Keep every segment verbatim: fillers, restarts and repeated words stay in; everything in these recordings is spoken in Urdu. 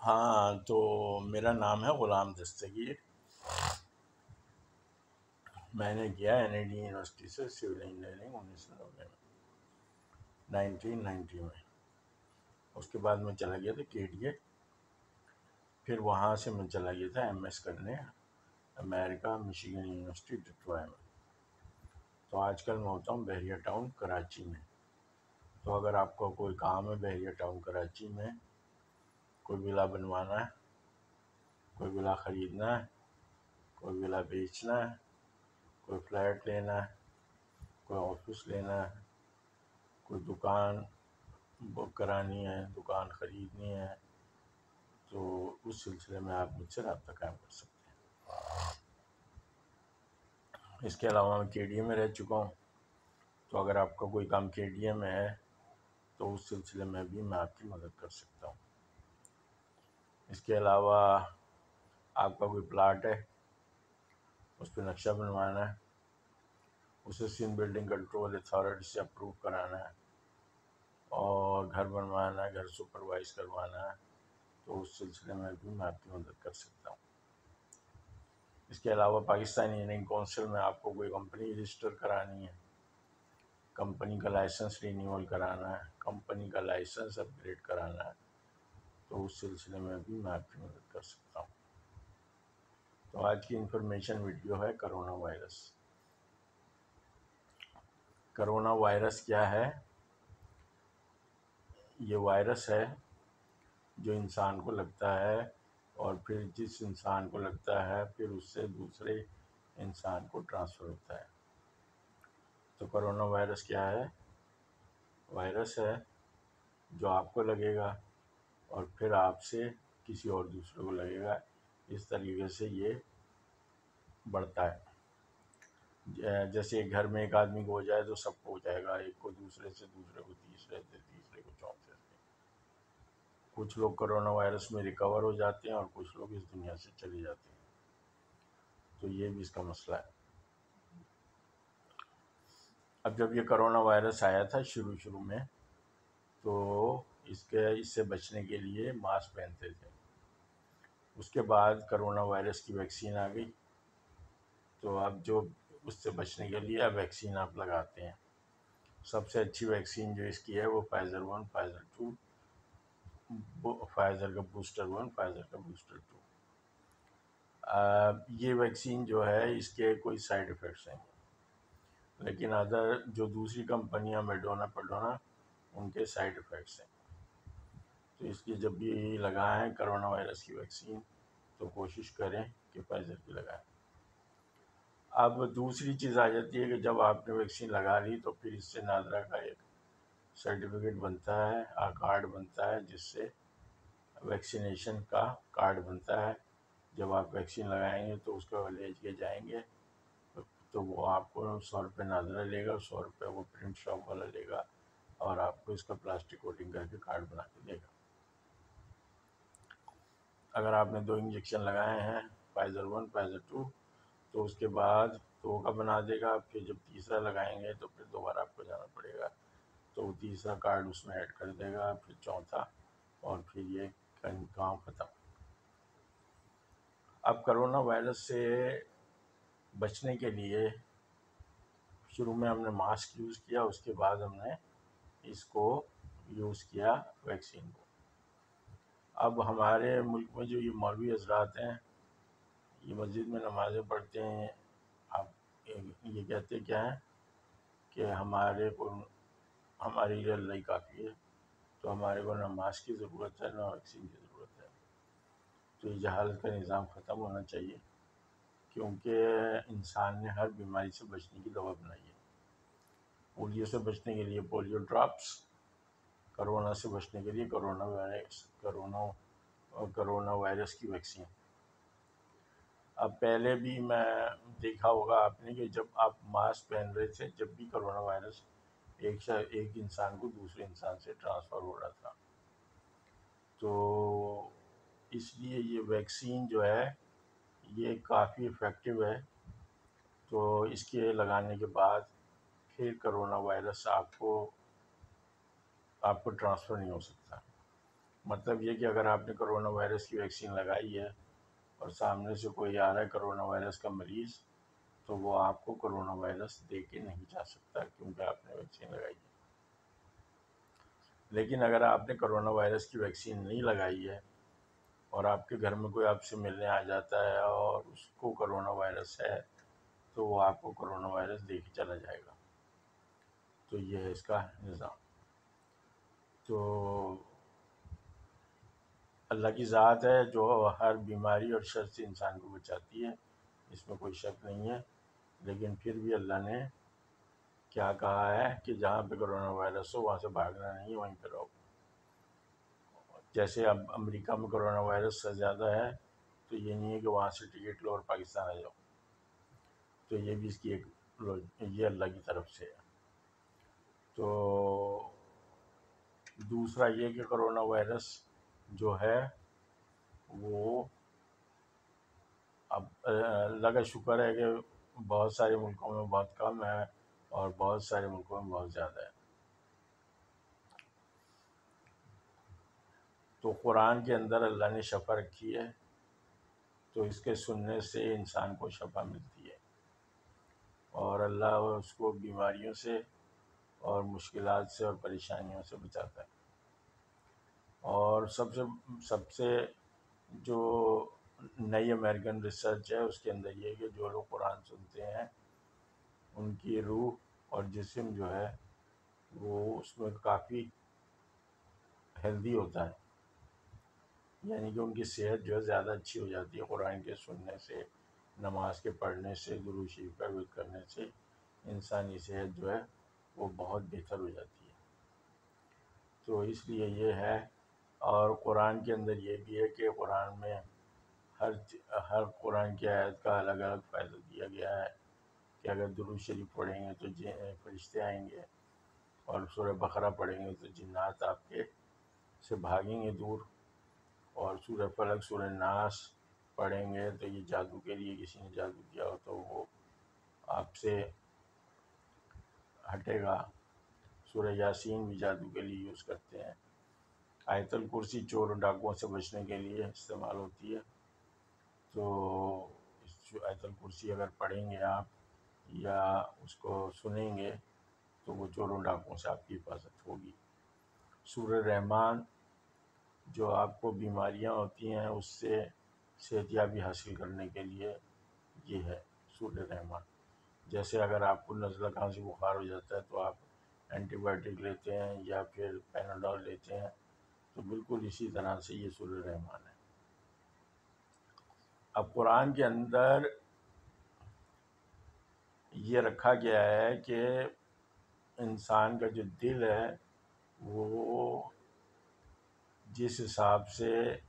ہاں، تو میرا نام ہے غلام دستگیر. میں نے کیا این ای ڈی یونیورسٹی سے سول انجینئرنگ انیس سو نوے میں نائنٹین نائنٹی میں. اس کے بعد میں چلا گیا تھا کے ڈی اے. پھر وہاں سے میں چلا گیا تھا ایم ایس کرنے امریکہ مشیگن یونیورسٹی ڈٹروائٹ میں. تو آج کل میں ہوتا ہوں بحریہ ٹاؤن کراچی میں. تو اگر آپ کو کوئی کام ہے بحریہ ٹاؤن کراچی میں، کوئی ولا بنوانا ہے، کوئی ولا خریدنا ہے، کوئی ولا بیچنا ہے، کوئی فلیٹ لینا ہے، کوئی آفس لینا ہے، کوئی دکان بک کرانی ہے، دکان خریدنی ہے، تو اس سلسلے میں آپ مجھ سے رابطہ قائم کر سکتے ہیں. اس کے علاوہ میں کے ڈی اے میں رہ چکا ہوں. تو اگر آپ کا کوئی کام کے ڈی اے میں ہے تو اس سلسلے میں بھی میں آپ کی مدد کر سکتا ہوں. اس کے علاوہ آپ کا کوئی پلاٹ ہے، اس پہ نقشہ بنوانا ہے، اسے سندھ بلڈنگ کنٹرول اتھارٹی سے اپروو کرانا ہے، اور گھر بنوانا ہے، گھر سپروائز کروانا ہے، تو اس سلسلے میں بھی میں آپ کی مدد کر سکتا ہوں. اس کے علاوہ پاکستانی انجینئرنگ کونسل میں آپ کو کوئی کمپنی رجسٹر کرانی ہے، کمپنی کا لائسنس رینیول کرانا ہے، کمپنی کا لائسنس اپ گریڈ کرانا ہے، تو اس سلسلے میں بھی میں آپ کی مدد کر سکتا ہوں. تو آج کی انفارمیشن ویڈیو ہے کرونا وائرس. کرونا وائرس کیا ہے؟ یہ وائرس ہے جو انسان کو لگتا ہے، اور پھر جس انسان کو لگتا ہے پھر اس سے دوسرے انسان کو ٹرانسفر ہوتا ہے. تو کرونا وائرس کیا ہے؟ وائرس ہے جو آپ کو لگے گا اور پھر آپ سے کسی اور دوسرے کو لگے گا. اس طریقے سے یہ بڑھتا ہے. جیسے ایک گھر میں ایک آدمی کو ہو جائے تو سب کو ہو جائے گا، ایک کو دوسرے سے، دوسرے کو تیسرے سے، تیسرے کو چوتھے سے. کچھ لوگ کرونا وائرس میں ریکور ہو جاتے ہیں اور کچھ لوگ اس دنیا سے چلے جاتے ہیں. تو یہ بھی اس کا مسئلہ ہے. اب جب یہ کرونا وائرس آیا تھا شروع شروع میں، تو اس کے اس سے بچنے کے لیے ماسک پہنتے تھے. اس کے بعد کرونا وائرس کی ویکسین آ گئی، تو اب جو اس سے بچنے کے لیے اب ویکسین آپ لگاتے ہیں. سب سے اچھی ویکسین جو اس کی ہے وہ Pfizer one, Pfizer two, Pfizer کا بوسٹر ون، فائزر کا بوسٹر ٹو. یہ ویکسین جو ہے اس کے کوئی سائیڈ ایفیکٹس ہیں، لیکن ادر جو دوسری کمپنیاں میڈونا پیڈونا ان کے سائیڈ ایفیکٹس ہیں. تو اس کی جب بھی لگائیں کرونا وائرس کی ویکسین تو کوشش کریں کہ فائزر کی لگائیں. اب دوسری چیز آ جاتی ہے کہ جب آپ نے ویکسین لگا لی تو پھر اس سے نادرا کا ایک سرٹیفکیٹ بنتا ہے، کارڈ بنتا ہے، جس سے ویکسینیشن کا کارڈ بنتا ہے. جب آپ ویکسین لگائیں گے تو اس کو لے کے جائیں گے تو وہ آپ کو سو روپے نادرا لے گا، سو روپے وہ پرنٹ شاپ والا لے گا، اور آپ کو اس کا پلاسٹک کوٹنگ کر کے کارڈ بنا کے دے گا. اگر آپ نے دو انجیکشن لگائے ہیں فائزر ون، فائزر ٹو، تو اس کے بعد دو کا بنا دے گا. پھر جب تیسرا لگائیں گے تو پھر دوبارہ آپ کو جانا پڑے گا، تو وہ تیسرا کارڈ اس میں ایڈ کر دے گا، پھر چوتھا، اور پھر یہ کام ختم. اب کرونا وائرس سے بچنے کے لیے شروع میں ہم نے ماسک یوز کیا، اس کے بعد ہم نے اس کو یوز کیا ویکسین کو. اب ہمارے ملک میں جو یہ مولوی حضرات ہیں، یہ مسجد میں نمازیں پڑھتے ہیں. اب یہ کہتے کیا ہیں کہ ہمارے کو ہمارے لیے اللہ ہی کافی ہے، تو ہمارے کو نہ ماسک کی ضرورت ہے نہ ویکسین کی ضرورت ہے. تو یہ جہالت کا نظام ختم ہونا چاہیے، کیونکہ انسان نے ہر بیماری سے بچنے کی دوا بنائی ہے. پولیو سے بچنے کے لیے پولیو ڈراپس، کرونا سے بچنے کے لیے corona virus corona corona virus کی ویکسین. اب پہلے بھی میں دیکھا ہوگا آپ نے کہ جب آپ ماسک پہن رہے تھے جب بھی کرونا وائرس ایک ایک انسان کو دوسرے انسان سے ٹرانسفر ہو رہا تھا. تو اس لیے یہ ویکسین جو ہے یہ کافی افیکٹو ہے. تو اس کے لگانے کے بعد پھر کرونا وائرس آپ کو آپ کو ٹرانسفر نہیں ہو سکتا. مطلب یہ کہ اگر آپ نے کرونا وائرس کی ویکسین لگائی ہے اور سامنے سے کوئی آ رہا ہے کرونا وائرس کا مریض، تو وہ آپ کو کرونا وائرس دے کے نہیں جا سکتا کیونکہ آپ نے ویکسین لگائی ہے۔ لیکن اگر آپ نے کرونا وائرس کی ویکسین نہیں لگائی ہے اور آپ کے گھر میں کوئی آپ سے ملنے آ جاتا ہے اور اس کو کرونا وائرس ہے تو وہ آپ کو کرونا وائرس دے کے چلا جائے گا۔ تو یہ ہے اس کا نظام۔ تو اللہ کی ذات ہے جو ہر بیماری اور شر سے انسان کو بچاتی ہے، اس میں کوئی شک نہیں ہے، لیکن پھر بھی اللہ نے کیا کہا ہے کہ جہاں پہ کرونا وائرس ہو وہاں سے بھاگنا نہیں، وہیں پہ رہو۔ جیسے اب امریکہ میں کرونا وائرس سے زیادہ ہے تو یہ نہیں ہے کہ وہاں سے ٹکٹ لو اور پاکستان آ جاؤ، تو یہ بھی اس کی ایک یہ اللہ کی طرف سے ہے۔ تو دوسرا یہ کہ کرونا وائرس جو ہے وہ اب اللہ کا شکر ہے کہ بہت سارے ملکوں میں بہت کم ہے اور بہت سارے ملکوں میں بہت زیادہ ہے۔ تو قرآن کے اندر اللہ نے شفا رکھی ہے، تو اس کے سننے سے انسان کو شفا ملتی ہے اور اللہ اس کو بیماریوں سے اور مشکلات سے اور پریشانیوں سے بچاتا ہے۔ اور سب سے سب سے جو نئی امریکن ریسرچ ہے اس کے اندر یہ ہے کہ جو لوگ قرآن سنتے ہیں ان کی روح اور جسم جو ہے وہ اس میں کافی ہیلدی ہوتا ہے، یعنی کہ ان کی صحت جو ہے زیادہ اچھی ہو جاتی ہے۔ قرآن کے سننے سے، نماز کے پڑھنے سے، درود شریف کا ورد کرنے سے انسانی صحت جو ہے وہ بہت بہتر ہو جاتی ہے۔ تو اس لیے یہ ہے، اور قرآن کے اندر یہ بھی ہے کہ قرآن میں ہر ہر قرآن کی آیت کا الگ الگ فائدہ دیا گیا ہے کہ اگر درود شریف پڑھیں گے تو فرشتے آئیں گے، اور سورہ بقرہ پڑھیں گے تو جنات آپ کے سے بھاگیں گے دور، اور سورہ فلق سورہ ناس پڑھیں گے تو یہ جادو کے لیے کسی نے جادو کیا ہو تو وہ آپ سے ہٹے گا۔ سورہ یاسین بھی جادو کے لیے یوز کرتے ہیں۔ آیت الکرسی چور و ڈاکوؤں سے بچنے کے لیے استعمال ہوتی ہے، تو آیت الکرسی اگر پڑھیں گے آپ یا اس کو سنیں گے تو وہ چوروں ڈاکوؤں سے آپ کی حفاظت ہوگی۔ سورہ رحمان جو آپ کو بیماریاں ہوتی ہیں اس سے صحت یابی حاصل کرنے کے لیے یہ ہے سورہ رحمان۔ جیسے اگر آپ کو نزلہ کھانسی بخار ہو جاتا ہے تو آپ اینٹی بائیوٹک لیتے ہیں یا پھر پیناڈول لیتے ہیں، تو بالکل اسی طرح سے یہ سورہ رحمان ہے۔ اب قرآن کے اندر یہ رکھا گیا ہے کہ انسان کا جو دل ہے وہ جس حساب سے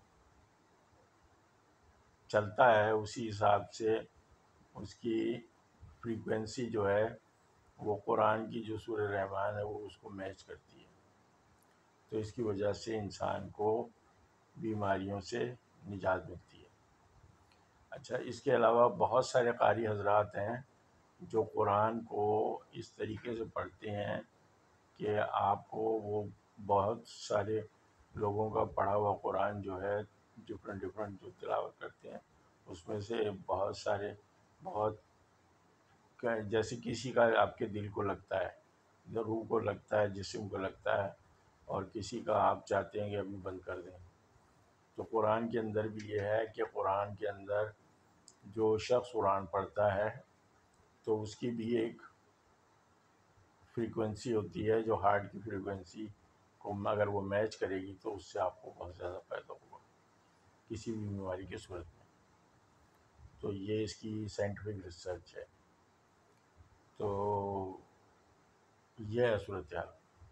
چلتا ہے اسی حساب سے اس کی فریکوینسی جو ہے وہ قرآن کی جو سورہ رحمان ہے وہ اس کو میچ کرتی ہے، تو اس کی وجہ سے انسان کو بیماریوں سے نجات ملتی ہے۔ اچھا، اس کے علاوہ بہت سارے قاری حضرات ہیں جو قرآن کو اس طریقے سے پڑھتے ہیں کہ آپ کو وہ بہت سارے لوگوں کا پڑھا ہوا قرآن جو ہے ڈفرینٹ ڈفرینٹ جو تلاوت کرتے ہیں اس میں سے بہت سارے بہت جیسے کسی کا آپ کے دل کو لگتا ہے، روح کو لگتا ہے، جسم کو لگتا ہے، اور کسی کا آپ چاہتے ہیں کہ ابھی بند کر دیں۔ تو قرآن کے اندر بھی یہ ہے کہ قرآن کے اندر جو شخص قرآن پڑھتا ہے تو اس کی بھی ایک فریکوینسی ہوتی ہے جو ہارٹ کی فریکوینسی کو اگر وہ میچ کرے گی تو اس سے آپ کو بہت زیادہ فائدہ ہوگا کسی بھی بیماری کی صورت میں۔ تو یہ اس کی سائنٹیفک ریسرچ ہے۔ تو یہ ہے صورتحال۔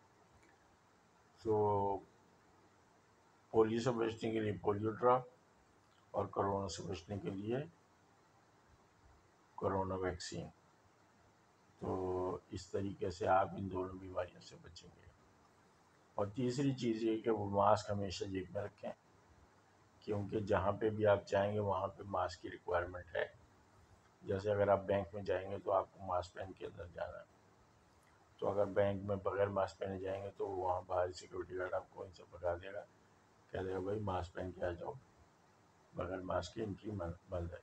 تو پولیو سے بچنے کے لیے پولیو ڈراپ اور کرونا سے بچنے کے لیے کرونا ویکسین، تو اس طریقے سے آپ ان دونوں بیماریوں سے بچیں گے۔ اور تیسری چیز یہ کہ وہ ماسک ہمیشہ جیب میں رکھیں، کیونکہ جہاں پہ بھی آپ جائیں گے وہاں پہ ماسک کی ریکوائرمنٹ ہے۔ جیسے اگر آپ بینک میں جائیں گے تو آپ کو ماسک پہن کے اندر جانا ہے، تو اگر بینک میں بغیر ماسک پہنے جائیں گے تو وہاں باہر سیکورٹی گارڈ آپ کو ان سے بتا دے گا کہہ دے گا بھائی ماسک پہن کے آ جاؤ، بغیر ماسک کی انٹری بند ہے۔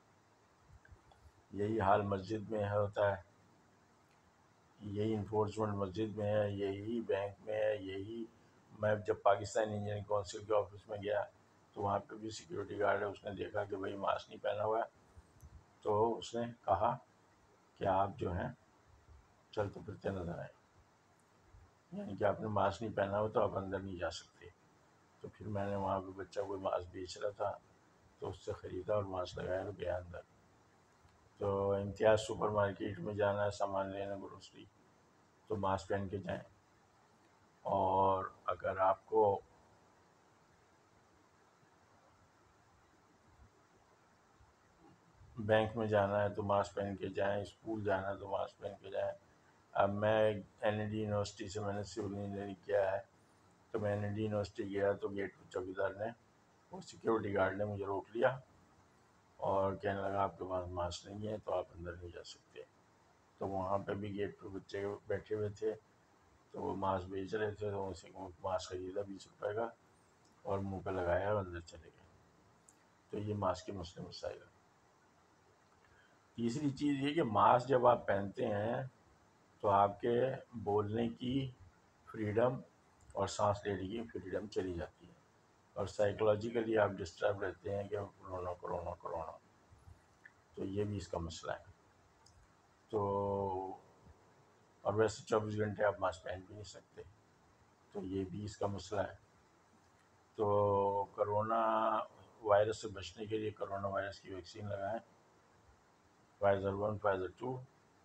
یہی حال مسجد میں ہوتا ہے، یہی انفورسمنٹ مسجد میں ہے، یہی بینک میں ہے، یہی میں جب پاکستان انجینئرنگ کونسل کے آفس میں گیا تو وہاں پہ بھی سیکورٹی گارڈ ہے، اس نے دیکھا کہ بھائی ماسک نہیں پہنا ہوا ہے تو اس نے کہا کہ آپ جو ہیں چلتے پھرتے نظر آئیں، یعنی کہ آپ نے ماسک نہیں پہنا ہو تو آپ اندر نہیں جا سکتے۔ تو پھر میں نے وہاں پہ بچہ کوئی ماسک بیچ رہا تھا تو اس سے خریدا اور ماسک لگایا اور گیا اندر۔ تو امتیاز سپر مارکیٹ میں جانا ہے سامان لینا گروسری تو ماسک پہن کے جائیں، اور اگر آپ کو بینک میں جانا ہے تو ماسک پہن کے جائیں، اسکول جانا ہے تو ماسک پہن کے جائیں۔ اب میں این ای ڈی یونیورسٹی سے میں نے سول انجینئرنگ کیا ہے تو میں این ای ڈی یونیورسٹی گیا تو گیٹ پہ چوکیدار نے، وہ سیکورٹی گارڈ نے مجھے روک لیا اور کہنے لگا آپ کے پاس ماسک نہیں ہے تو آپ اندر نہیں جا سکتے۔ تو وہاں پہ بھی گیٹ پہ بچے بیٹھے ہوئے تھے تو وہ ماسک بیچ رہے تھے تو اسی کو ماسک خریدا بیس روپے کا اور منہ پہ لگایا اور اندر چلے گئے۔ تو یہ ماسک کے مسئلے مسائل ہیں۔ تیسری چیز یہ کہ ماسک جب آپ پہنتے ہیں تو آپ کے بولنے کی فریڈم اور سانس لینے کی فریڈم چلی جاتی ہے اور سائیکولوجیکلی آپ ڈسٹرب رہتے ہیں کہ کرونا کرونا کرونا، تو یہ بھی اس کا مسئلہ ہے۔ تو اور ویسے چوبیس گھنٹے آپ ماسک پہن بھی نہیں سکتے، تو یہ بھی اس کا مسئلہ ہے۔ تو کرونا وائرس سے بچنے کے لیے کرونا وائرس کی ویکسین لگائیں، Pfizer one, Pfizer two,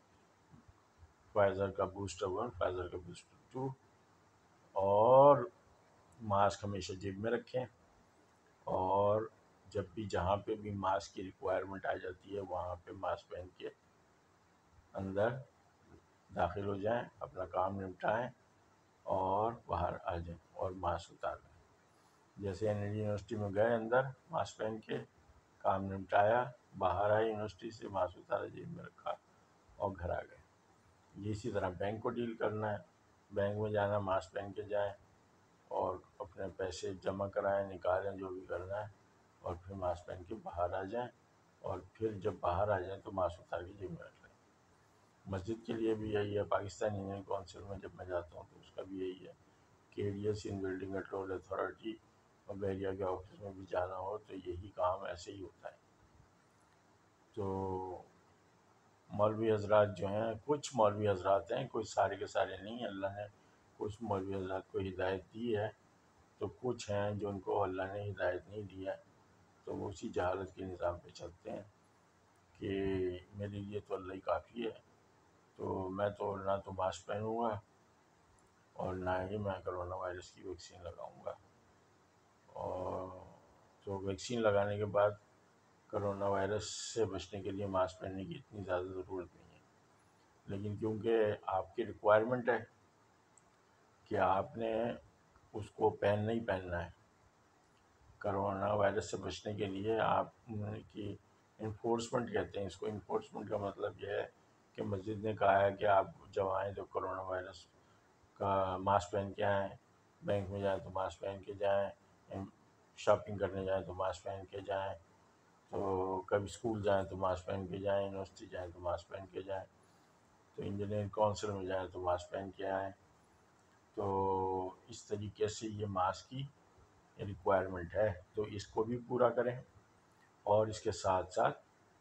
Pfizer کا بوسٹر ون، فائزر کا بوسٹر ٹو، اور ماسک ہمیشہ جیب میں رکھیں، اور جب بھی جہاں پہ بھی ماسک کی ریکوائرمنٹ آ جاتی ہے وہاں پہ ماسک پہن کے اندر داخل ہو جائیں، اپنا کام نپٹائیں اور باہر آ جائیں اور ماسک اتار لیں۔ جیسے این ای ڈی یونیورسٹی میں گئے اندر ماسک پہن کے کام نپٹایا، باہر آئے یونیورسٹی سے ماسک اتارا جیب میں رکھا اور گھر آ گئے۔ یہ اسی طرح بینک کو ڈیل کرنا ہے، بینک میں جانا ماسک پہن کے جائیں اور اپنے پیسے جمع کرائیں، نکالیں، جو بھی کرنا ہے، اور پھر ماسک پہن کے باہر آ جائیں، اور پھر جب باہر آ جائیں تو ماسک اتار کے جیب میں رکھ لیں۔ مسجد کے لیے بھی یہی ہے، پاکستان انجینئرنگ کونسل میں جب میں جاتا ہوں تو اس کا بھی یہی ہے کہ ڈی ایس ان بلڈنگ کنٹرول اتھارٹی اور بحریہ کے آفس میں بھی جانا ہو تو یہی کام ایسے ہی ہوتا ہے۔ تو مولوی حضرات جو ہیں، کچھ مولوی حضرات ہیں، کوئی سارے کے سارے نہیں، اللہ نے کچھ مولوی حضرات کو ہدایت دی ہے، تو کچھ ہیں جو ان کو اللہ نے ہدایت نہیں دی ہے تو وہ اسی جہالت کے نظام پہ چلتے ہیں کہ میرے لیے تو اللہ ہی کافی ہے، تو میں تو نہ تو ماسک پہنوں گا اور نہ ہی میں کرونا وائرس کی ویکسین لگاؤں گا، اور تو ویکسین لگانے کے بعد کرونا وائرس سے بچنے کے لیے ماسک پہننے کی اتنی زیادہ ضرورت نہیں ہے، لیکن کیونکہ آپ کی ریکوائرمنٹ ہے کہ آپ نے اس کو پہننا ہی پہننا ہے، کرونا وائرس سے بچنے کے لیے آپ کی انفورسمنٹ کہتے ہیں اس کو، انفورسمنٹ کا مطلب یہ ہے کہ مسجد نے کہا ہے کہ آپ جب آئیں تو کرونا وائرس کا ماسک پہن کے آئیں، بینک میں جائیں تو ماسک پہن کے جائیں، شاپنگ کرنے جائیں تو ماسک پہن کے جائیں، تو کبھی اسکول جائیں تو ماسک پہن کے جائیں، یونیورسٹی جائیں تو ماسک پہن کے جائیں، تو انجینئرنگ کونسل میں جائیں تو ماسک پہن کے آئیں۔ تو اس طریقے سے یہ ماسک کی ریکوائرمنٹ ہے، تو اس کو بھی پورا کریں اور اس کے ساتھ ساتھ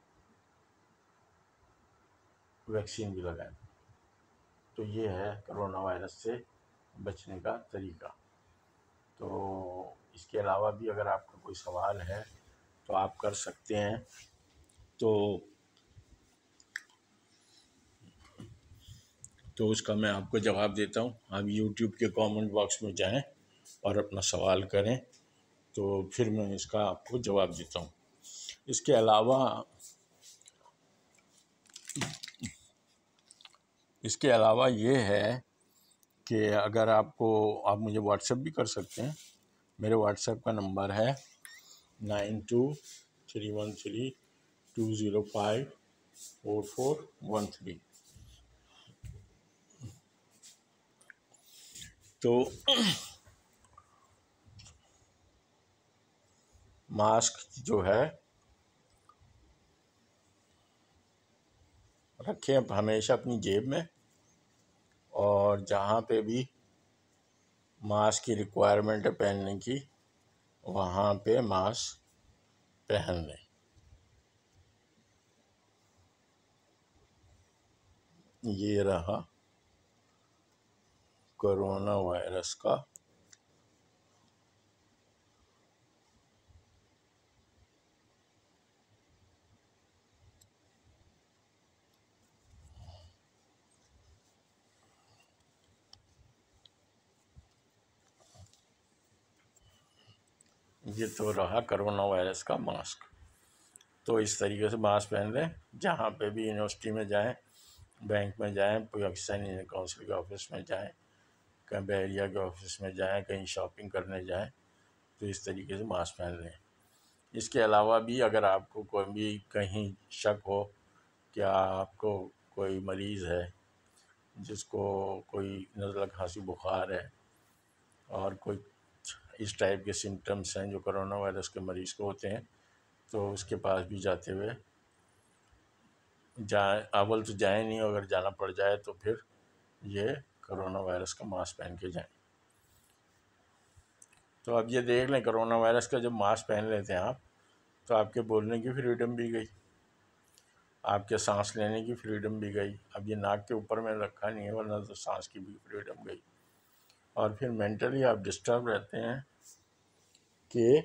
ویکسین بھی لگائیں۔ تو یہ ہے کرونا وائرس سے بچنے کا طریقہ۔ تو اس کے علاوہ بھی اگر آپ کا کوئی سوال ہے تو آپ کر سکتے ہیں، تو تو اس کا میں آپ کو جواب دیتا ہوں۔ آپ یوٹیوب کے کامنٹ باکس میں جائیں اور اپنا سوال کریں تو پھر میں اس کا آپ کو جواب دیتا ہوں۔ اس کے علاوہ اس کے علاوہ یہ ہے کہ اگر آپ کو آپ مجھے واٹس ایپ بھی کر سکتے ہیں، میرے واٹس ایپ کا نمبر ہے nine two three one three two zero five four four one three. تو ماسک جو ہے رکھیں ہمیشہ اپنی جیب میں، اور جہاں پہ بھی ماسک کی ریکوائرمنٹ ہے پہننے کی وہاں پہ ماسک پہن لیں۔ یہ رہا کرونا وائرس کا یہ تو رہا کرونا وائرس کا ماسک۔ تو اس طریقے سے ماسک پہن لیں جہاں پہ بھی، یونیورسٹی میں جائیں، بینک میں جائیں، پاکستانی کونسل کے آفس میں جائیں، کہیں بحریہ کے آفس میں جائیں، کہیں شاپنگ کرنے جائیں، تو اس طریقے سے ماسک پہن لیں۔ اس کے علاوہ بھی اگر آپ کو کوئی بھی کہیں شک ہو کہ آپ کو کوئی مریض ہے جس کو کوئی نزلہ کھانسی بخار ہے اور کوئی اس ٹائپ کے سمٹمس ہیں جو کرونا وائرس کے مریض کو ہوتے ہیں، تو اس کے پاس بھی جاتے ہوئے جائیں، اول تو جائیں نہیں، اگر جانا پڑ جائے تو پھر یہ کرونا وائرس کا ماسک پہن کے جائیں۔ تو اب یہ دیکھ لیں کرونا وائرس کا جب ماسک پہن لیتے ہیں آپ تو آپ کے بولنے کی فریڈم بھی گئی، آپ کے سانس لینے کی فریڈم بھی گئی۔ اب یہ ناک کے اوپر میں رکھا نہیں ہے، ورنہ تو سانس کی بھی فریڈم گئی۔ اور پھر مینٹلی آپ ڈسٹرب رہتے ہیں کہ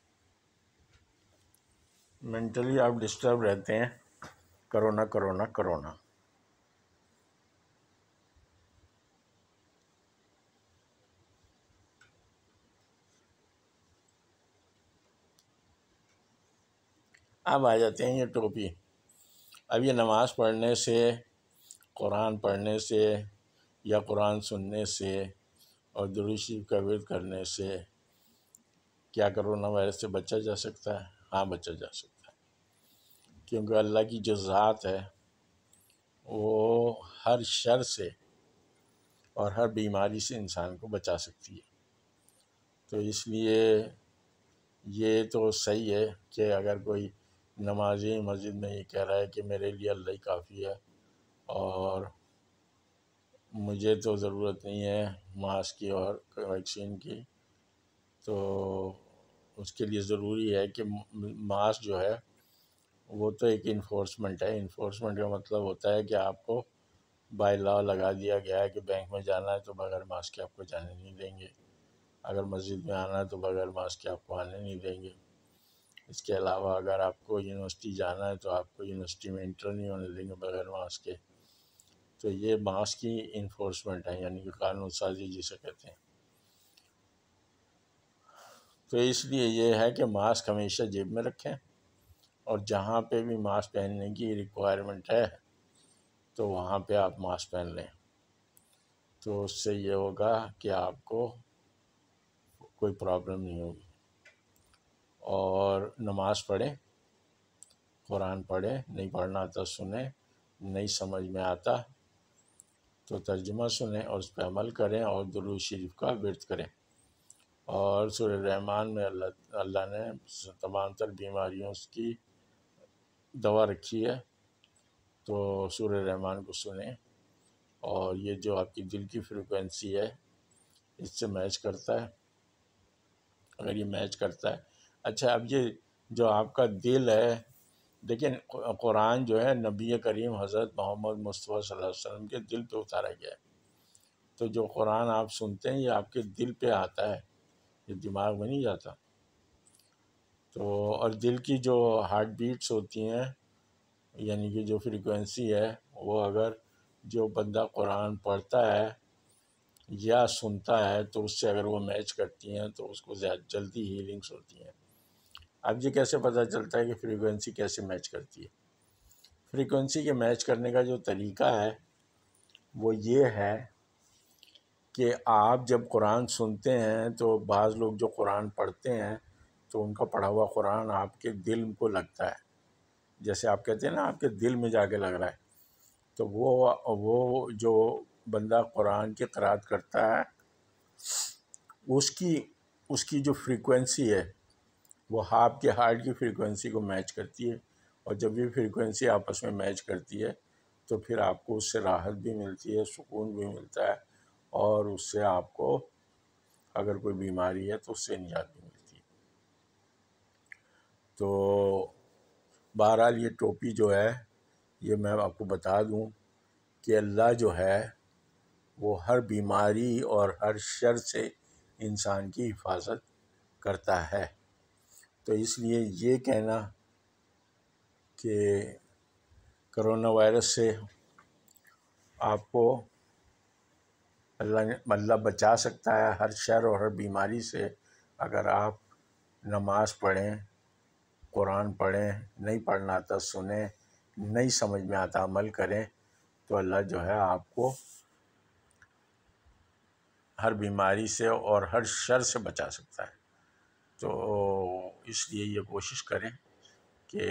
مینٹلی آپ ڈسٹرب رہتے ہیں کرونا کرونا کرونا۔ اب آ جاتے ہیں یہ ٹوپی۔ اب یہ نماز پڑھنے سے، قرآن پڑھنے سے یا قرآن سننے سے اور درود شریف کا ورد کرنے سے کیا کرونا وائرس سے بچا جا سکتا ہے؟ ہاں بچا جا سکتا ہے، کیونکہ اللہ کی جو ذات ہے وہ ہر شر سے اور ہر بیماری سے انسان کو بچا سکتی ہے۔ تو اس لیے یہ تو صحیح ہے کہ اگر کوئی نمازی مسجد میں یہ کہہ رہا ہے کہ میرے لیے اللہ ہی کافی ہے اور مجھے تو ضرورت نہیں ہے ماسک کی اور ویکسین کی، تو اس کے لیے ضروری ہے کہ ماسک جو ہے وہ تو ایک انفورسمنٹ ہے۔ انفورسمنٹ کا مطلب ہوتا ہے کہ آپ کو بائی لا لگا دیا گیا ہے کہ بینک میں جانا ہے تو بغیر ماسک کے آپ کو جانے نہیں دیں گے، اگر مسجد میں آنا ہے تو بغیر ماسک کے آپ کو آنے نہیں دیں گے۔ اس کے علاوہ اگر آپ کو یونیورسٹی جانا ہے تو آپ کو یونیورسٹی میں انٹر نہیں ہونے دیں گے بغیر ماسک کے۔ تو یہ ماسک کی انفورسمنٹ ہے، یعنی کہ قانون سازی جسے کہتے ہیں۔ تو اس لیے یہ ہے کہ ماسک ہمیشہ جیب میں رکھیں، اور جہاں پہ بھی ماسک پہننے کی ریکوائرمنٹ ہے تو وہاں پہ آپ ماسک پہن لیں۔ تو اس سے یہ ہوگا کہ آپ کو کوئی پرابلم نہیں ہوگی۔ اور نماز پڑھیں، قرآن پڑھیں، نہیں پڑھنا آتا سنیں، نہیں سمجھ میں آتا تو ترجمہ سنیں اور اس پہ عمل کریں، اور درود شریف کا ورد کریں۔ اور سورہ رحمان میں اللہ اللہ نے تمام تر بیماریوں کی دوا رکھی ہے، تو سورہ رحمان کو سنیں، اور یہ جو آپ کی دل کی فریکوینسی ہے اس سے میچ کرتا ہے۔ اگر یہ میچ کرتا ہے، اچھا اب یہ جو آپ کا دل ہے، دیکھیں قرآن جو ہے نبی کریم حضرت محمد مصطفیٰ صلی اللہ علیہ وسلم کے دل پہ اتارا گیا ہے۔ تو جو قرآن آپ سنتے ہیں یہ آپ کے دل پہ آتا ہے، یہ دماغ میں نہیں جاتا۔ تو اور دل کی جو ہارٹ بیٹس ہوتی ہیں، یعنی کہ جو فریکوینسی ہے، وہ اگر جو بندہ قرآن پڑھتا ہے یا سنتا ہے تو اس سے اگر وہ میچ کرتی ہیں تو اس کو زیادہ جلدی ہیلنگس ہوتی ہیں۔ اب یہ کیسے پتہ چلتا ہے کہ فریکوینسی کیسے میچ کرتی ہے؟ فریکوینسی کے میچ کرنے کا جو طریقہ ہے وہ یہ ہے کہ آپ جب قرآن سنتے ہیں تو بعض لوگ جو قرآن پڑھتے ہیں تو ان کا پڑھا ہوا قرآن آپ کے دل کو لگتا ہے، جیسے آپ کہتے ہیں نا آپ کے دل میں جا کے لگ رہا ہے۔ تو وہ وہ جو بندہ قرآن کی قرأت کرتا ہے اس کی اس کی جو فریکوینسی ہے وہ آپ کے ہارٹ کی فریکوینسی کو میچ کرتی ہے، اور جب یہ فریکوینسی آپس میں میچ کرتی ہے تو پھر آپ کو اس سے راحت بھی ملتی ہے، سکون بھی ملتا ہے، اور اس سے آپ کو اگر کوئی بیماری ہے تو اس سے نجات بھی ملتی ہے۔ تو بہرحال یہ ٹوپی جو ہے، یہ میں آپ کو بتا دوں کہ اللہ جو ہے وہ ہر بیماری اور ہر شر سے انسان کی حفاظت کرتا ہے۔ تو اس لیے یہ کہنا کہ کرونا وائرس سے آپ کو اللہ نے اللہ بچا سکتا ہے ہر شر اور ہر بیماری سے، اگر آپ نماز پڑھیں، قرآن پڑھیں، نہیں پڑھنا آتا سنیں، نہیں سمجھ میں آتا عمل کریں، تو اللہ جو ہے آپ کو ہر بیماری سے اور ہر شر سے بچا سکتا ہے۔ تو اس لیے یہ کوشش کریں کہ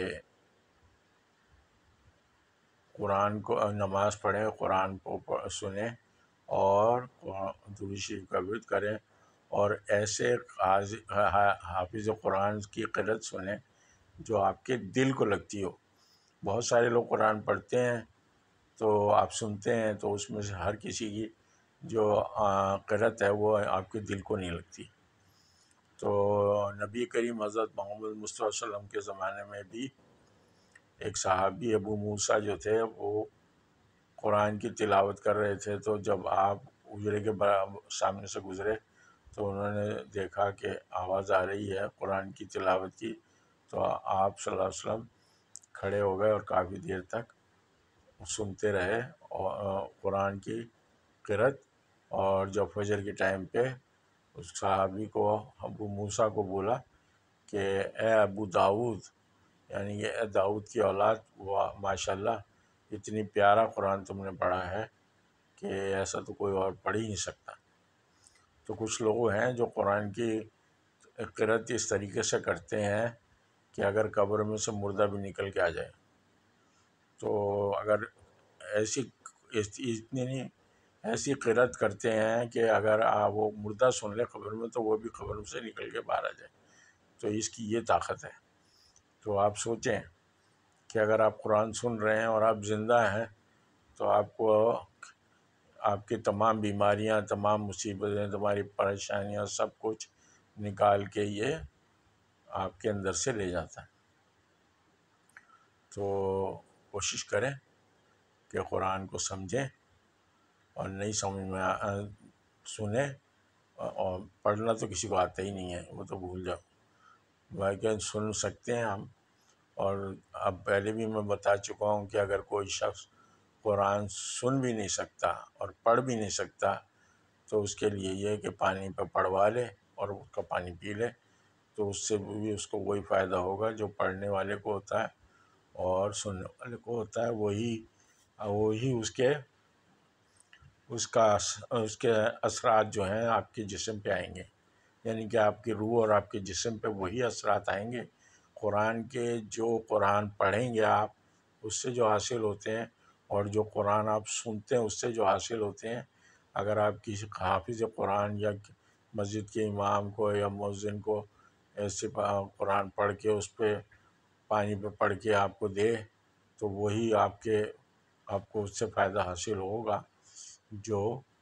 قرآن کو نماز پڑھیں، قرآن کو سنیں، اور درود شریف کا ورد کریں، اور ایسے حافظ قرآن کی قرأت سنیں جو آپ کے دل کو لگتی ہو۔ بہت سارے لوگ قرآن پڑھتے ہیں تو آپ سنتے ہیں تو اس میں سے ہر کسی کی جو قرأت ہے وہ آپ کے دل کو نہیں لگتی۔ تو نبی کریم حضرت محمد مصطفیٰ صلی اللہ علیہ وسلم کے زمانے میں بھی ایک صحابی ابو موسیٰ جو تھے وہ قرآن کی تلاوت کر رہے تھے، تو جب آپ اجڑے کے سامنے سے گزرے تو انہوں نے دیکھا کہ آواز آ رہی ہے قرآن کی تلاوت کی، تو آپ صلی اللہ علیہ وسلم کھڑے ہو گئے اور کافی دیر تک سنتے رہے قرآن کی قرأت، اور جب فجر کے ٹائم پہ اس صحابی کو ابو موسیٰ کو بولا کہ اے ابو داؤد، یعنی کہ اے داؤد کی اولاد، ماشاء اللہ اتنی پیارا قرآن تم نے پڑھا ہے کہ ایسا تو کوئی اور پڑھ ہی نہیں سکتا۔ تو کچھ لوگ ہیں جو قرآن کی قرأت اس طریقے سے کرتے ہیں کہ اگر قبر میں سے مردہ بھی نکل کے آ جائے تو اگر ایسی اتنی نہیں ایسی قرأت کرتے ہیں کہ اگر وہ مردہ سن لے قبر میں تو وہ بھی قبر سے نکل کے باہر آ جائے، تو اس کی یہ طاقت ہے۔ تو آپ سوچیں کہ اگر آپ قرآن سن رہے ہیں اور آپ زندہ ہیں تو آپ کو آپ کی تمام بیماریاں، تمام مصیبتیں، تمہاری پریشانیاں سب کچھ نکال کے یہ آپ کے اندر سے لے جاتا ہے۔ تو کوشش کریں کہ قرآن کو سمجھیں، اور نہیں سمجھ میں سنیں، اور پڑھنا تو کسی کو آتا ہی نہیں ہے، وہ تو بھول جاؤ، باقی سن سکتے ہیں ہم۔ اور اب پہلے بھی میں بتا چکا ہوں کہ اگر کوئی شخص قرآن سن بھی نہیں سکتا اور پڑھ بھی نہیں سکتا تو اس کے لیے یہ ہے کہ پانی پہ پڑھوا لے اور اس کا پانی پی لے، تو اس سے بھی اس کو وہی فائدہ ہوگا جو پڑھنے والے کو ہوتا ہے اور سننے والے کو ہوتا ہے۔ وہی وہی اس کے اس کا اس کے اثرات جو ہیں آپ کے جسم پہ آئیں گے، یعنی کہ آپ کی روح اور آپ کے جسم پہ وہی اثرات آئیں گے قرآن کے۔ جو قرآن پڑھیں گے آپ، اس سے جو حاصل ہوتے ہیں، اور جو قرآن آپ سنتے ہیں اس سے جو حاصل ہوتے ہیں، اگر آپ کسی حافظ قرآن یا مسجد کے امام کو یا مؤذن کو ایسے قرآن پڑھ کے اس پہ پانی پہ پڑھ کے آپ کو دے تو وہی آپ کے آپ کو اس سے فائدہ حاصل ہوگا جو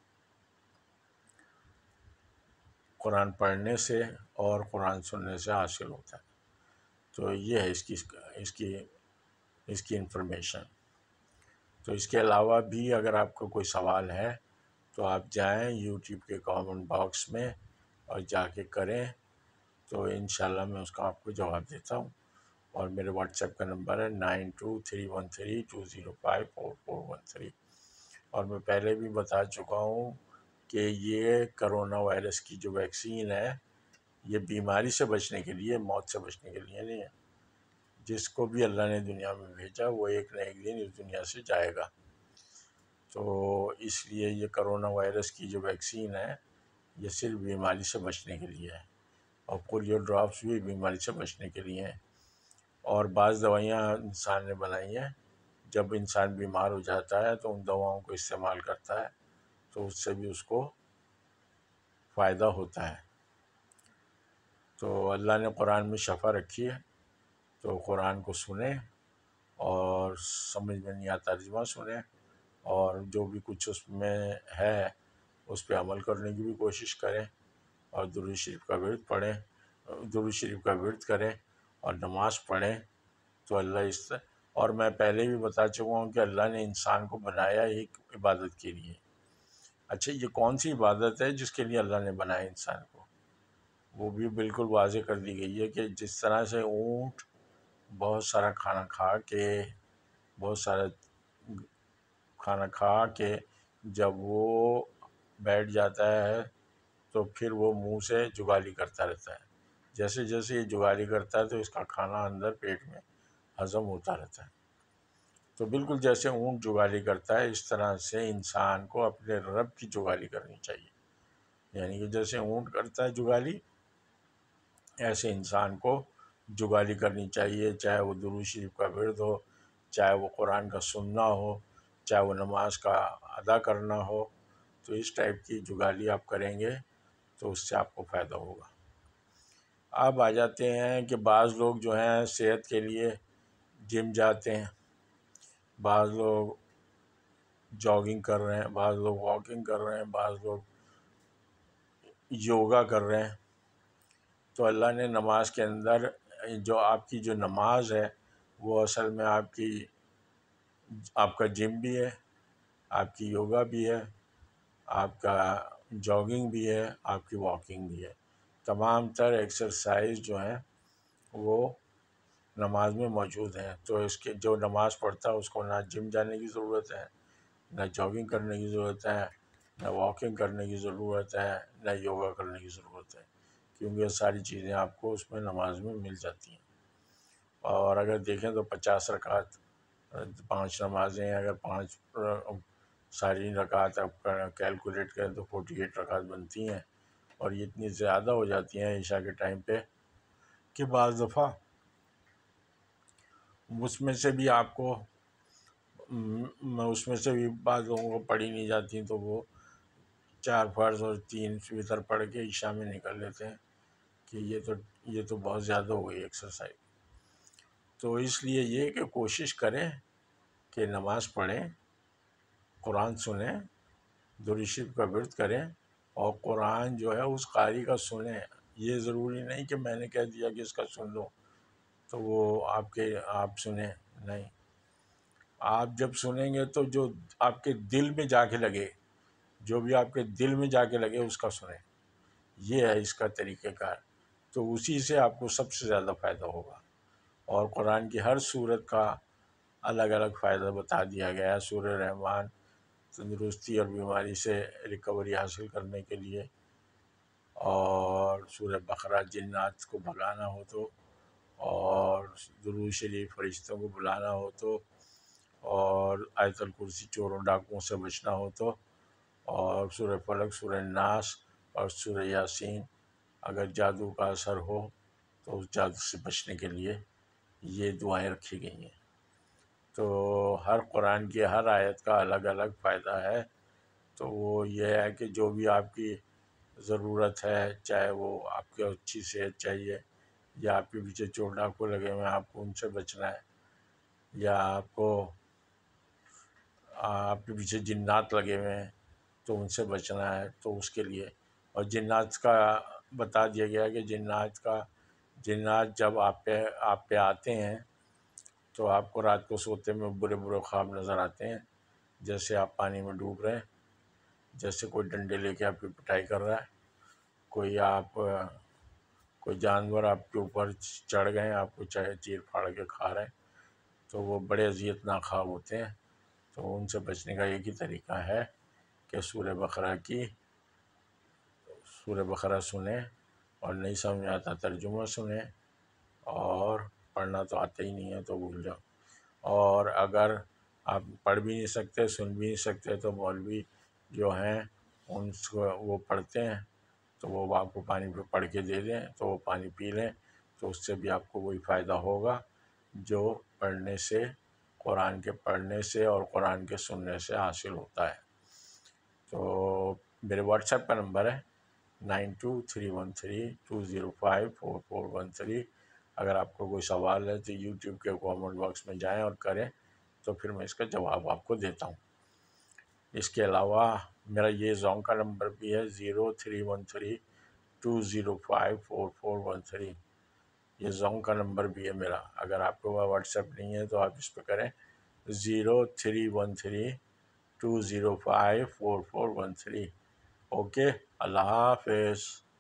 قرآن پڑھنے سے اور قرآن سننے سے حاصل ہوتا ہے۔ تو یہ ہے اس کی اس کی اس کی انفارمیشن۔ تو اس کے علاوہ بھی اگر آپ کو کوئی سوال ہے تو آپ جائیں یوٹیوب کے کامنٹ باکس میں اور جا کے کریں، تو انشاءاللہ میں اس کا آپ کو جواب دیتا ہوں۔ اور میرے واٹس ایپ کا نمبر ہے nine two three one three two zero five four four one three. اور میں پہلے بھی بتا چکا ہوں کہ یہ کرونا وائرس کی جو ویکسین ہے یہ بیماری سے بچنے کے لیے، موت سے بچنے کے لیے نہیں ہے۔ جس کو بھی اللہ نے دنیا میں بھیجا وہ ایک نہ ایک دن اس دنیا سے جائے گا۔ تو اس لیے یہ کرونا وائرس کی جو ویکسین ہے یہ صرف بیماری سے بچنے کے لیے ہے، اور پولیو ڈراپس بھی بیماری سے بچنے کے لیے ہیں۔ اور بعض دوائیاں انسان نے بنائی ہیں، جب انسان بیمار ہو جاتا ہے تو ان دواؤں کو استعمال کرتا ہے تو اس سے بھی اس کو فائدہ ہوتا ہے۔ تو اللہ نے قرآن میں شفا رکھی ہے، تو قرآن کو سنیں اور سمجھ میں نہیں آتا ترجمہ سنیں، اور جو بھی کچھ اس میں ہے اس پہ عمل کرنے کی بھی کوشش کریں، اور درود شریف کا ورد پڑھیں، درود شریف کا ورد کریں اور نماز پڑھیں، تو اللہ اس سے، اور میں پہلے بھی بتا چکا ہوں کہ اللہ نے انسان کو بنایا ایک عبادت کے لیے۔ اچھا، یہ کون سی عبادت ہے جس کے لیے اللہ نے بنایا انسان کو؟ وہ بھی بالکل واضح کر دی گئی ہے کہ جس طرح سے اونٹ بہت سارا کھانا کھا کے بہت سارا کھانا کھا کے جب وہ بیٹھ جاتا ہے تو پھر وہ منہ سے جگالی کرتا رہتا ہے، جیسے جیسے یہ جگالی کرتا ہے تو اس کا کھانا اندر پیٹ میں ہضم ہوتا رہتا ہے، تو بالکل جیسے اونٹ جگالی کرتا ہے اس طرح سے انسان کو اپنے رب کی جگالی کرنی چاہیے، یعنی کہ جیسے اونٹ کرتا ہے جگالی، ایسے انسان کو جگالی کرنی چاہیے، چاہے وہ درود شریف کا ورد ہو، چاہے وہ قرآن کا سننا ہو، چاہے وہ نماز کا ادا کرنا ہو، تو اس ٹائپ کی جگالی آپ کریں گے تو اس سے آپ کو فائدہ ہوگا۔ اب آ جاتے ہیں کہ بعض لوگ جو ہیں صحت کے لیے جم جاتے ہیں، بعض لوگ جاگنگ کر رہے ہیں، بعض لوگ واکنگ کر رہے ہیں، بعض لوگ یوگا کر رہے ہیں، تو اللہ نے نماز کے اندر جو آپ کی جو نماز ہے وہ اصل میں آپ کی آپ کا جم بھی ہے، آپ کی یوگا بھی ہے، آپ کا جاگنگ بھی ہے، آپ کی واکنگ بھی ہے، تمام تر ایکسرسائز جو ہیں وہ نماز میں موجود ہیں۔ تو اس کے جو نماز پڑھتا ہے اس کو نہ جم جانے کی ضرورت ہے، نہ جاگنگ کرنے کی ضرورت ہے، نہ واکنگ کرنے کی ضرورت ہے، نہ یوگا کرنے کی ضرورت ہے، کیونکہ یہ ساری چیزیں آپ کو اس میں نماز میں مل جاتی ہیں۔ اور اگر دیکھیں تو پچاس رکعت، پانچ نمازیں، اگر پانچ ساری رکعت آپ کیلکولیٹ کریں تو فورٹی ایٹ رکعت بنتی ہیں، اور یہ اتنی زیادہ ہو جاتی ہیں عشاء کے ٹائم پہ کہ بعض دفعہ اس میں سے بھی آپ کو اس میں سے بھی بعض لوگوں کو پڑھی نہیں جاتی تو وہ چار فرض اور تین وتر پڑھ کے عشاء میں نکل لیتے ہیں کہ یہ تو یہ تو بہت زیادہ ہو گئی ایکسرسائز۔ تو اس لیے یہ کہ کوشش کریں کہ نماز پڑھیں، قرآن سنیں، درود شریف کا ورد کریں، اور قرآن جو ہے اس قاری کا سنیں۔ یہ ضروری نہیں کہ میں نے کہہ دیا کہ اس کا سن لو تو وہ آپ کے آپ سنیں، نہیں، آپ جب سنیں گے تو جو آپ کے دل میں جا کے لگے، جو بھی آپ کے دل میں جا کے لگے اس کا سنیں، یہ ہے اس کا طریقہ کار، تو اسی سے آپ کو سب سے زیادہ فائدہ ہوگا۔ اور قرآن کی ہر سورت کا الگ الگ فائدہ بتا دیا گیا ہے۔ سورہ رحمان تندرستی اور بیماری سے ریکوری حاصل کرنے کے لیے، اور سورہ بقرہ جنات کو بھگانا ہو تو، اور درود شریف فرشتوں کو بلانا ہو تو، اور آیت الکرسی چوروں ڈاکوؤں سے بچنا ہو تو، اور سورہ فلق، سورہ ناس اور سورہ یاسین اگر جادو کا اثر ہو تو اس جادو سے بچنے کے لیے یہ دعائیں رکھی گئی ہیں۔ تو ہر قرآن کی ہر آیت کا الگ الگ فائدہ ہے، تو وہ یہ ہے کہ جو بھی آپ کی ضرورت ہے، چاہے وہ آپ کو اچھی صحت چاہیے، یا آپ کے پیچھے چور ڈاکو لگے ہوئے ہیں آپ کو ان سے بچنا ہے، یا آپ کو آپ کے پیچھے جنات لگے ہوئے ہیں تو ان سے بچنا ہے، تو اس کے لیے، اور جنات کا بتا دیا گیا کہ جنات کا جنات جب آپ پہ آپ پہ آتے ہیں تو آپ کو رات کو سوتے میں برے برے خواب نظر آتے ہیں، جیسے آپ پانی میں ڈوب رہے ہیں، جیسے کوئی ڈنڈے لے کے آپ کی پٹائی کر رہا ہے، کوئی آپ کوئی جانور آپ کے اوپر چڑھ گئے ہیں، آپ کو چاہے چیر پھاڑ کے کھا رہے ہیں، تو وہ بڑے اذیت ناک خواب ہوتے ہیں۔ تو ان سے بچنے کا ایک ہی طریقہ ہے کہ سورہ بقرہ کی سورہ بقرہ سنیں، اور نہیں سمجھ آتا ترجمہ سنیں، اور پڑھنا تو آتا ہی نہیں ہے تو بھول جاؤ، اور اگر آپ پڑھ بھی نہیں سکتے، سن بھی نہیں سکتے، تو مولوی جو ہیں ان کو وہ پڑھتے ہیں تو وہ آپ کو پانی پہ پڑھ کے دے دیں تو وہ پانی پی لیں، تو اس سے بھی آپ کو وہی فائدہ ہوگا جو پڑھنے سے، قرآن کے پڑھنے سے اور قرآن کے سننے سے حاصل ہوتا ہے۔ تو میرے واٹس ایپ کا نمبر ہے nine two three one three two zero five four four one three. اگر آپ کو کوئی سوال ہے تو یوٹیوب کے کامنٹ باکس میں جائیں اور کریں، تو پھر میں اس کا جواب آپ کو دیتا ہوں۔ اس کے علاوہ میرا یہ زونگ کا نمبر بھی ہے zero three one three two zero five four four one three, یہ زونگ کا نمبر بھی ہے میرا۔ اگر آپ کو واٹس ایپ نہیں ہے تو آپ اس پہ کریں zero three one three two zero five four four one three. Okay, اللہ حافظ۔